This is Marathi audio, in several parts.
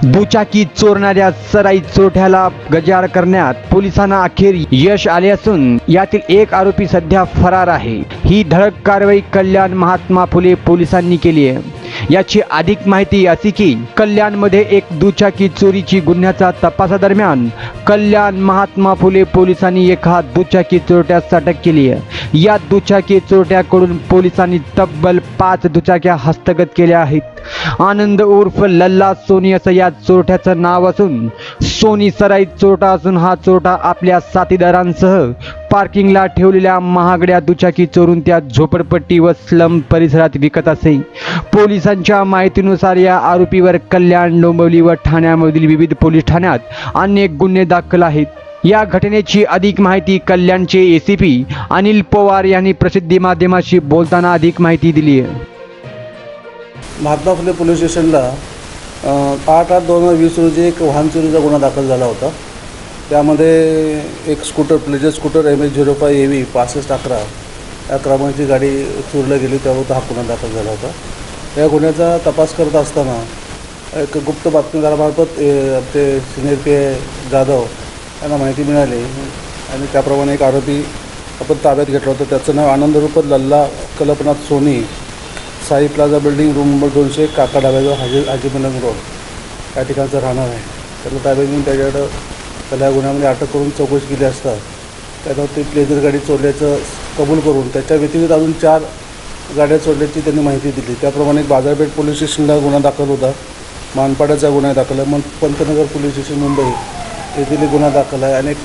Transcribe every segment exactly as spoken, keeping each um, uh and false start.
दुचाकी चोरणाऱ्या सराई चोरट्याला गजाआड करण्यात पोलिसांना अखेर यश आले असून यातील एक आरोपी सध्या फरार आहे। ही धडक कारवाई कल्याण महात्मा फुले पोलिसांनी केली आहे। याची अधिक माहिती अशी की कल्याणमध्ये एक दुचाकी चोरीची गुन्ह्याचा तपासादरम्यान कल्याण महात्मा फुले पोलिसांनी एका दुचाकी चोरट्यास अटक केली आहे। या दुचाकी चोरट्याकडून पोलिसांनी तब्बल पाच दुचाक्या हस्तगत केल्या आहेत। आनंद उर्फ लल्ला सोनी असं या चोरट्याचं नाव असून सोनी सराईत चोरटा असून हा चोरटा आपल्या साथीदारांसह पार्किंगला ठेवलेल्या महागड्या दुचाकी चोरून त्या झोपडपट्टी व स्लम परिसरात विकत असे। पोलिसांच्या माहितीनुसार या आरोपीवर कल्याण, डोंबिवली व ठाण्यामधील विविध पोलीस ठाण्यात अनेक गुन्हे दाखल आहेत। या घटनेची अधिक माहिती कल्याणचे एसीपी अनिल पवार यांनी प्रसिद्धी माध्यमाशी बोलताना अधिक माहिती दिली आहे। महात्मा फुले पोलीस स्टेशनला आठ आठ दोन हजार वीस रोजी एक वाहन चोरीचा गुन्हा दाखल झाला होता। त्यामध्ये एक scooter Pleasure scooter M H zero five A V पासष्ट अकरा या क्रमांकाची गाडी चोरीला गेली, त्यावर हा गुन्हा दाखल झाला होता। या गुन्ह्याचा तपास करत असताना एक गुप्त बातमीदारामार्फत आमचे सिनियर पी आय जाधव यांना माहिती मिळाली आणि त्याप्रमाणे एक आरोपी आपण ताब्यात घेतला होता। त्याचं नाव आनंद उर्फ Lalla Kalpnath Soni, Sai Plaza building room number दोनशे काका डाव्याजवळ हाजी हाजीमलंग रोड या ठिकाणचं राहणार आहे। त्याला ताब्यात घेऊन त्याच्याकडं त्याला या गुन्ह्यामध्ये अटक करून चौकशी केली असता त्यानं ती प्लेजर गाडी चोरल्याचं कबूल करून त्याच्या व्यतिरिक्त अजून चार गाड्या चोरल्याची त्यांनी माहिती दिली। त्याप्रमाणे एक बाजारपेठ पोलीस स्टेशनला गुन्हा दाखल होता, मानपाड्याचा गुन्हा दाखल आहे, मग पंतनगर पोलीस स्टेशन मुंबई येथील गुन्हा दाखल आहे। अनेक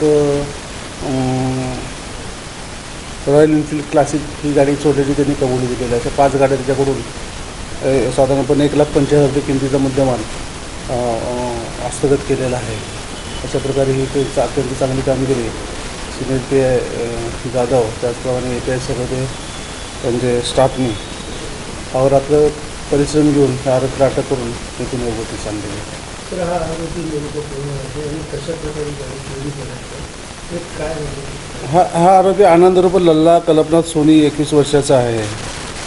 रॉयल एनफिल्ड क्लासिक ही गाडी चोरल्याची त्यांनी कबुली दिलेली आहे। अशा पाच गाड्या त्याच्याकडून साधारणपणे एक लाख पंचवीस हजार रुपये किमतीचा मुद्देमाल हस्तगत केलेला आहे। अशा प्रकारे ही अत्यंत चांगली कामगिरी सिनियर पी आय जाधव त्याचप्रमाणे ए पी आय सगळं ते त्यांचे स्टाफनी अहोरात्र परिश्रम घेऊन या आरोपीला अटक करून तिथून योग्य सांगली। तर हा आरोपी कशा प्रकारे गाडी चोरी करायचा ते काय हा हा आरोपी आनंद रूप लल्ला कल्पनाथ सोनी एकवीस वर्षाचा आहे।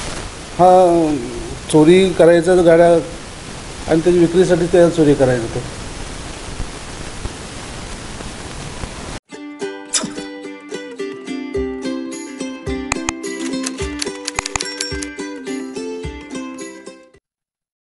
हा चोरी करायचा गाड्या आणि त्याची विक्रीसाठी त्या चोरी करायचं होतं।